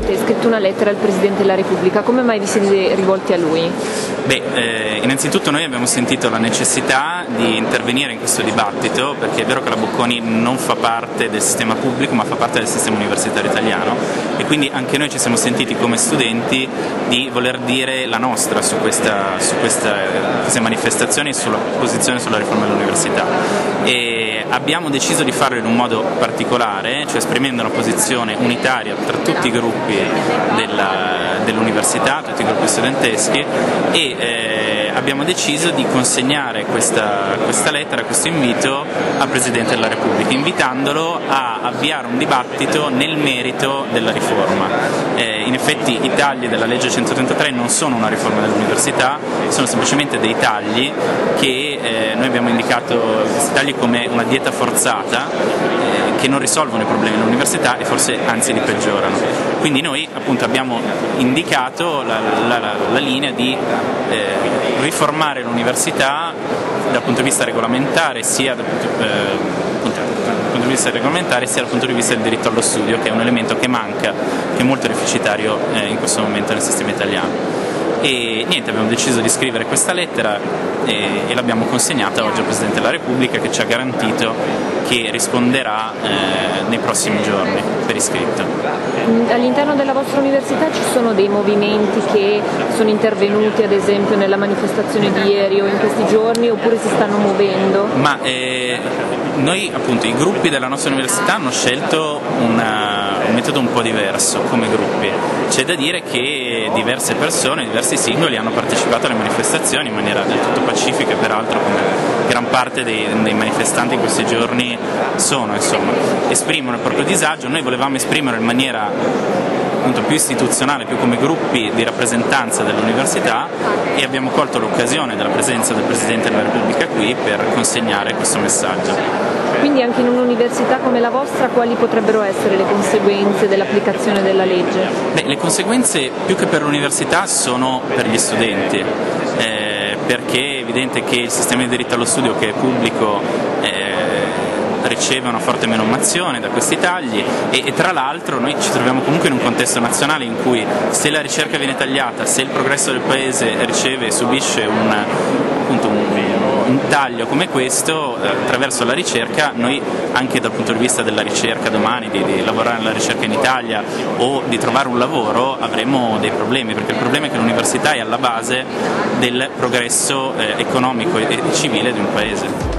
avete scritto una lettera al Presidente della Repubblica, come mai vi siete rivolti a lui? Innanzitutto noi abbiamo sentito la necessità di intervenire in questo dibattito, perché è vero che la Bocconi non fa parte del sistema pubblico ma fa parte del sistema universitario italiano, e quindi anche noi ci siamo sentiti come studenti di voler dire la nostra su queste manifestazioni e sulla posizione sulla riforma dell'università. E abbiamo deciso di farlo in un modo particolare, cioè esprimendo una posizione unitaria tra tutti i gruppi dell'università, tutti i gruppi studenteschi, e abbiamo deciso di consegnare questa lettera, questo invito al Presidente della Repubblica, invitandolo a avviare un dibattito nel merito della riforma. In effetti i tagli della legge 133 non sono una riforma dell'università, sono semplicemente dei tagli che noi abbiamo indicato, questi tagli, come una dieta forzata, che non risolvono i problemi dell'università e forse anzi li peggiorano. Quindi noi appunto abbiamo indicato la linea di riformare l'università dal punto di vista regolamentare sia dal punto di vista del diritto allo studio, che è un elemento che manca, che è molto deficitario in questo momento nel sistema italiano. E niente, abbiamo deciso di scrivere questa lettera e l'abbiamo consegnata oggi al Presidente della Repubblica, che ci ha garantito che risponderà nei prossimi giorni per iscritto. All'interno della vostra università ci sono dei movimenti che sono intervenuti ad esempio nella manifestazione di ieri o in questi giorni, oppure si stanno muovendo? Ma noi appunto, i gruppi della nostra università hanno scelto un metodo un po' diverso come gruppi. C'è da dire che diverse persone, diversi singoli hanno partecipato alle manifestazioni in maniera del tutto pacifica, peraltro come gran parte dei manifestanti in questi giorni sono, insomma, esprimono il proprio disagio. Noi volevamo esprimerlo in maniera appunto più istituzionale, più come gruppi di rappresentanza dell'università, e abbiamo colto l'occasione della presenza del Presidente della Repubblica qui per consegnare questo messaggio. Quindi anche in un'università come la vostra quali potrebbero essere le conseguenze dell'applicazione della legge? Le conseguenze più che per l'università sono per gli studenti, perché è evidente che il sistema di diritto allo studio, che è pubblico, riceve una forte menomazione da questi tagli, e tra l'altro noi ci troviamo comunque in un contesto nazionale in cui, se la ricerca viene tagliata, se il progresso del paese riceve e subisce un taglio come questo attraverso la ricerca, noi anche dal punto di vista della ricerca domani, di lavorare nella ricerca in Italia o di trovare un lavoro, avremo dei problemi, perché il problema è che l'università è alla base del progresso economico e civile di un paese.